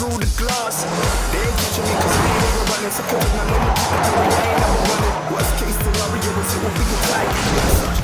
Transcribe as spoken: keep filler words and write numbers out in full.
through the glass. They ain't teaching me cause we ain't never running. So come on, I know you keep it going, I ain't never running. Worst case scenario is it will be a tie.